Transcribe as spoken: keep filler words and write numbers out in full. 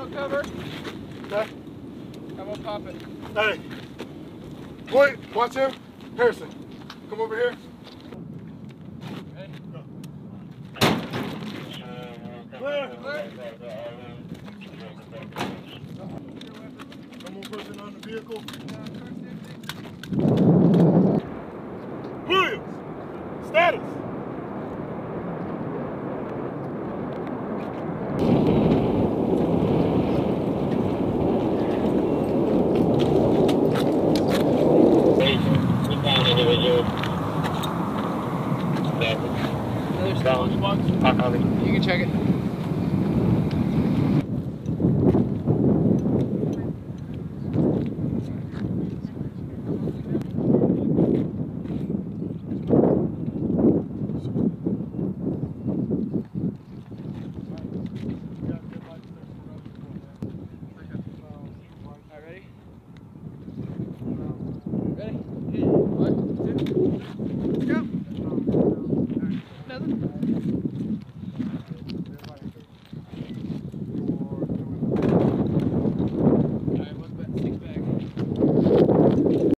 Auto cover. Okay. I won't pop it. Hey. Wait, watch him. Harrison, come over here. Ready? Go. Clear. Clear. No more person on the vehicle. Williams, status. Another stolen box. You can check it. Ready? Ready? One, two, go. Nothing.